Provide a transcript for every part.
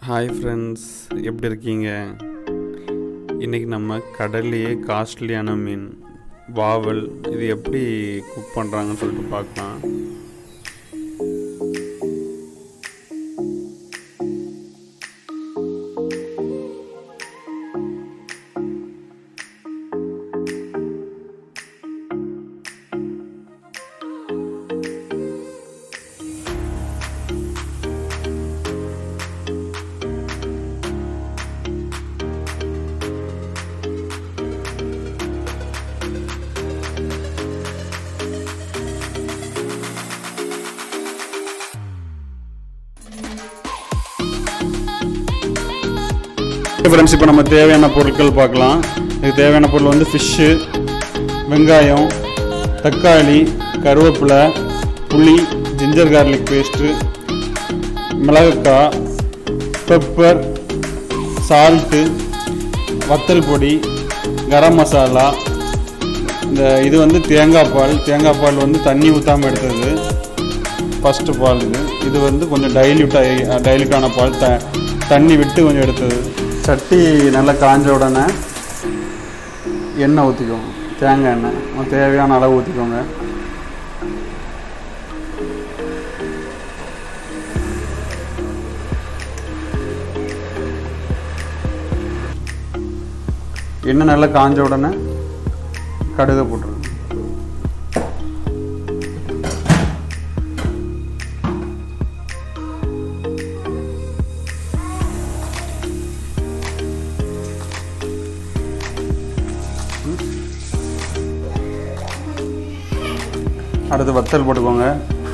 Hi friends, எப்படி இருக்கீங்க? இன்றைக்கி நம்ம கடல்லையே காஸ்ட்லியான மீன் வாவல் இது எப்படி குக் பண்ணுறாங்கன்னு சொல்லிட்டு பார்க்கலாம். ஃப்ரெண்ட்ஸ், இப்போ நம்ம தேவையான பொருட்கள் பார்க்கலாம். இதுக்கு தேவையான பொருள் வந்து ஃபிஷ்ஷு, வெங்காயம், தக்காளி, கருவேப்பிலை, புளி, ஜிஞ்சர் கார்லிக் பேஸ்ட்டு, மிளகாய், பெப்பர், சால்ட்டு, வத்தல் பொடி, கரம் மசாலா. இது வந்து தேங்காய் பால் வந்து தண்ணி ஊற்றாமல் எடுத்தது ஃபஸ்ட்டு பால். இது வந்து கொஞ்சம் டைல்யூட்டான பால், தண்ணி விட்டு கொஞ்சம் எடுத்தது. சட்டி நல்லா காஞ்ச உடனே எண்ணெய் ஊற்றிக்கோங்க, தேங்காய் எண்ணெய் தேவையான அளவு ஊற்றிக்கோங்க. எண்ணெய் நல்லா காஞ்ச உடனே கடுகு போட்டுருங்க. அடுத்து வத்தல் போட்டுக்கோங்க.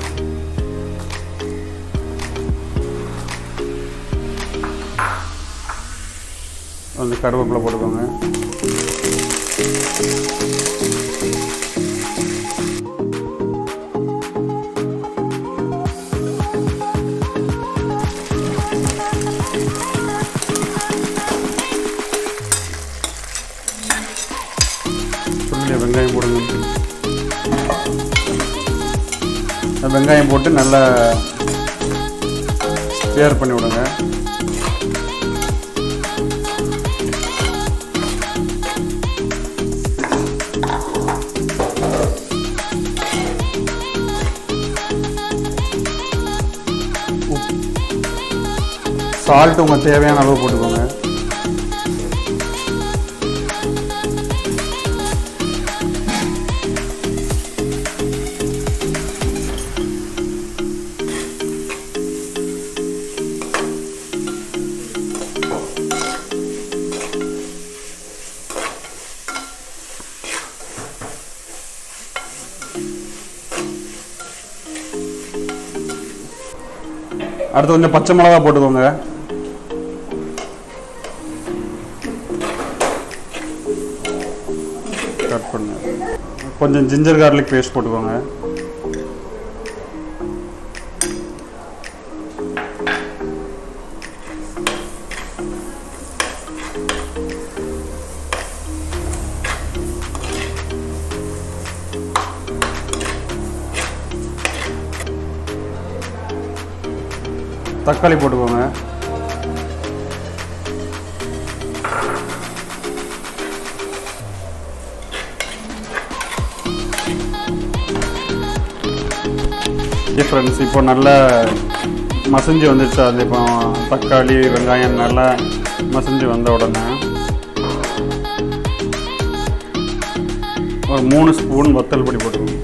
வந்து கருவேப்பிலை போட்டுக்கோங்க. வெங்காயம் போடுங்க. வெங்காயம் போட்டு நல்லா ஸ்டியர் பண்ணி விடுங்க. சால்ட் உங்கள் தேவையான அளவு போட்டுக்கோங்க. அடுத்து கொஞ்சம் பச்சை மிளகா போட்டுக்கோங்க. கட் பண்ணு. கொஞ்சம் ஜிஞ்சர் கார்லிக் பேஸ்ட் போட்டுக்கோங்க. தக்காளி போட்டுக்கோங்க. ஃப்ரெண்ட்ஸ், இப்போ நல்லா மசிஞ்சு வந்துடுச்சு. அது இப்போ தக்காளி வெங்காயம் நல்லா மசிஞ்சு வந்த உடனே ஒரு 3 ஸ்பூன் வத்தல் பொடி போட்டுக்கோங்க.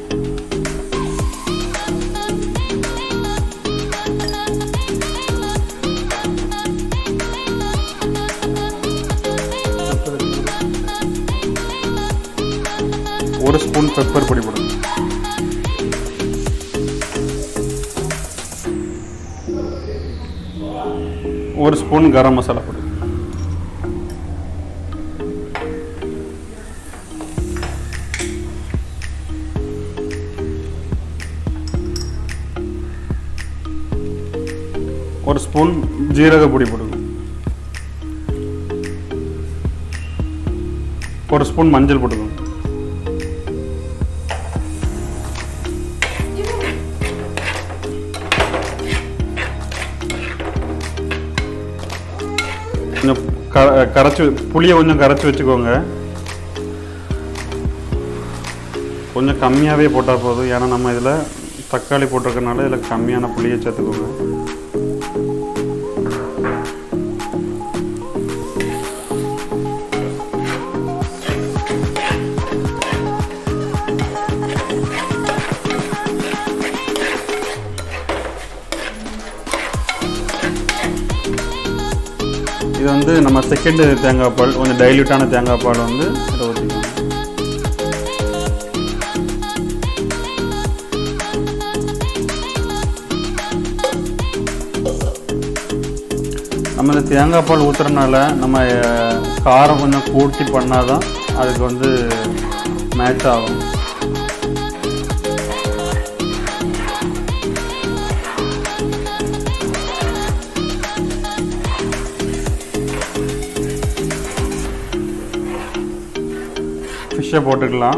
ஒரு ஸ்பூன் பெப்பர் பொடி போடுங்க. ஒரு ஸ்பூன் கரம் மசாலா போடுங்க. ஒரு ஸ்பூன் ஜீரக பொடி போடுங்க. ஒரு ஸ்பூன் மஞ்சள் போட்டுக்கோங்க. கொஞ்சம் கரைச்சி புளியை கொஞ்சம் கரைச்சி வச்சுக்கோங்க. கொஞ்சம் கம்மியாகவே போட்டால் போதும். ஏன்னா நம்ம இதில் தக்காளி போட்டிருக்கனால இதில் கம்மியான புளியை சேர்த்துக்கோங்க. இது வந்து நம்ம செகண்ட் தேங்காய் பால், கொஞ்சம் டைல்யூட்டான தேங்காய் பால் வந்து இதை ஊற்றிக்கணும். நம்ம இந்த தேங்காய் பால் ஊற்றுறதுனால நம்ம காரம் கொஞ்சம் கூட்டி பண்ணால் தான் அதுக்கு வந்து மேட்ச் ஆகும். ஃபிஷ்ஷை போட்டுக்கலாம்.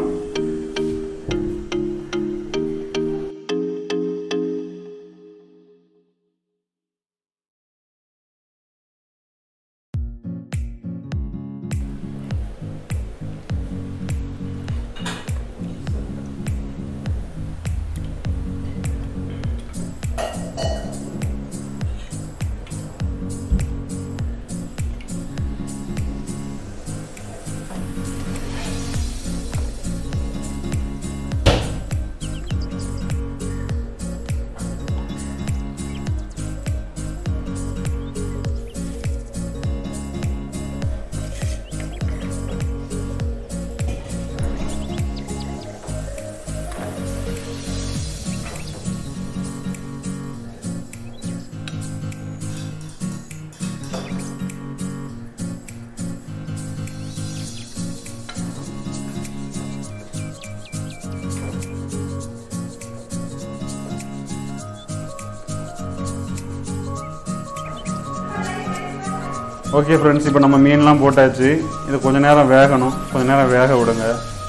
ஓகே ஃப்ரெண்ட்ஸ், இப்போ நம்ம மீன்லாம் போட்டாச்சு. இது கொஞ்சம் நேரம் வேகணும், கொஞ்சம் நேரம் வேக விடுங்க.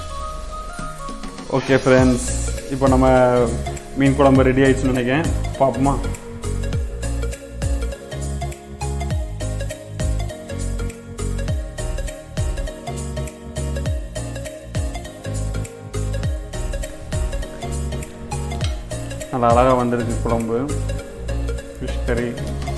ஓகே ஃப்ரெண்ட்ஸ், இப்போ நம்ம மீன் குழம்பு ரெடி ஆயிடுச்சுன்னு நினைக்கிறேன். பார்ப்போமா? நல்லா அழகாக வந்திருக்கு குழம்பு, ஃபிஷ் கறி.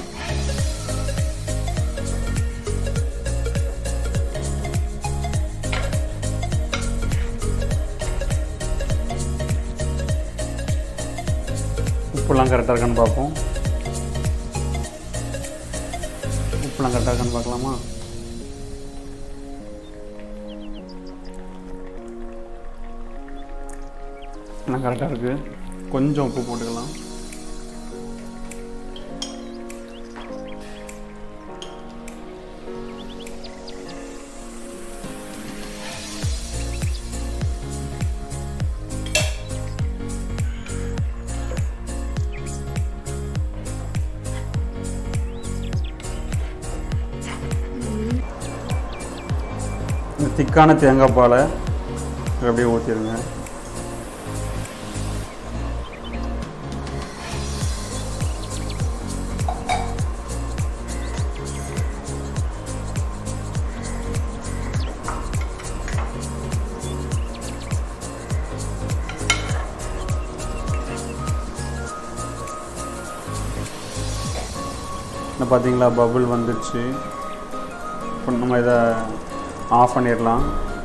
உப்புலாம் கரெக்டாக இருக்கான்னு பார்ப்போம். உப்புலாம் கரெக்டாக இருக்கான்னு பார்க்கலாமா? எல்லாம் கரெக்டாக இருக்குது. கொஞ்சம் உப்பு போட்டுக்கலாம். இந்த திக்கான தேங்காய் பாலை அப்படியே ஊற்றிடுங்க. பார்த்தீங்களா, பபுள் வந்துடுச்சு. இப்போ நம்ம இதை ஆஃப் பண்ணிடலாம்.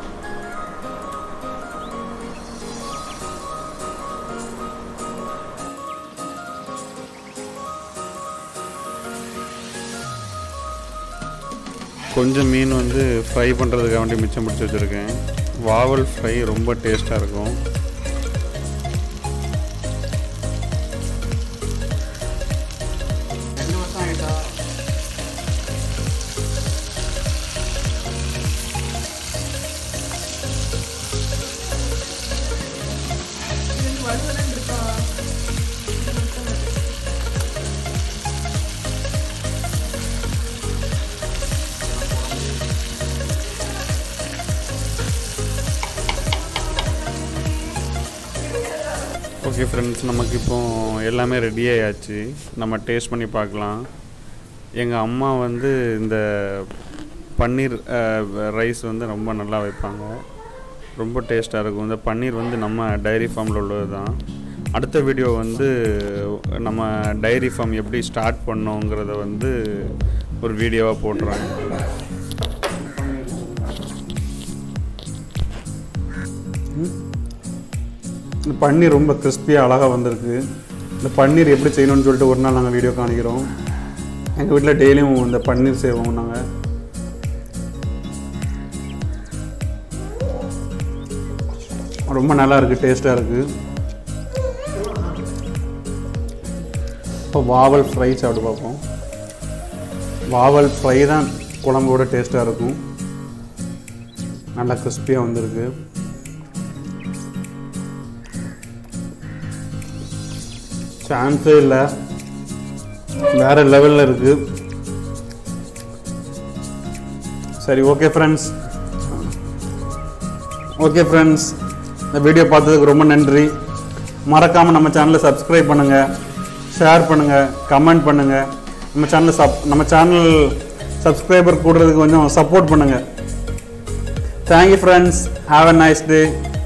கொஞ்சம் மீன் வந்து ஃப்ரை பண்ணுறதுக்காக வேண்டி மிச்சம் பிடிச்சி வச்சுருக்கேன். வாவல் ஃப்ரை ரொம்ப டேஸ்ட்டாக இருக்கும். ஓகே ஃப்ரெண்ட்ஸ், நமக்கு இப்போ எல்லாமே ரெடி ஆயாச்சு. நம்ம டேஸ்ட் பண்ணி பார்க்கலாம். எங்கள் அம்மா வந்து இந்த பன்னீர் ரைஸ் வந்து ரொம்ப நல்லா வைப்பாங்க, ரொம்ப டேஸ்ட்டாக இருக்கும். இந்த பன்னீர் வந்து நம்ம டைரி ஃபார்மில் உள்ளது தான். அடுத்த வீடியோ வந்து நம்ம டைரி ஃபார்ம் எப்படி ஸ்டார்ட் பண்ணோங்கிறத வந்து ஒரு வீடியோவாக போட்டுறாங்க. இந்த பன்னீர் ரொம்ப கிறிஸ்பியாக அழகாக வந்திருக்கு. இந்த பன்னீர் எப்படி செய்யணும்னு சொல்லிட்டு ஒரு நாள் நாங்கள் வீடியோ காணிக்கிறோம். எங்கள் வீட்டில் டெய்லியும் இந்த பன்னீர் செய்வோம் நாங்கள். ரொம்ப நல்லா இருக்குது, டேஸ்ட்டாக இருக்குது. இப்போ வாவல் ஃப்ரை சாப்பிட்டு பார்ப்போம். வாவல் ஃப்ரை தான் குழம்போட டேஸ்ட்டாக இருக்கும். நல்லா கிறிஸ்பியாக வந்திருக்கு. சான்ஸே இல்லை, வேறு லெவலில் இருக்குது. சரி, ஓகே ஃப்ரெண்ட்ஸ், இந்த வீடியோ பார்த்ததுக்கு ரொம்ப நன்றி. மறக்காமல் நம்ம சேனலை சப்ஸ்கிரைப் பண்ணுங்கள், ஷேர் பண்ணுங்கள், கமெண்ட் பண்ணுங்கள். நம்ம சேனல் சப்ஸ்கிரைபர் கூடுறதுக்கு கொஞ்சம் சப்போர்ட் பண்ணுங்கள். Thank you friends, have a nice day.